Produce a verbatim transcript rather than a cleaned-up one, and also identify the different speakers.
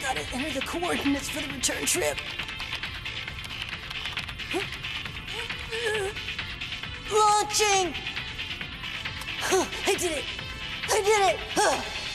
Speaker 1: gotta enter the coordinates for the return trip. Launching! I did it! I did it!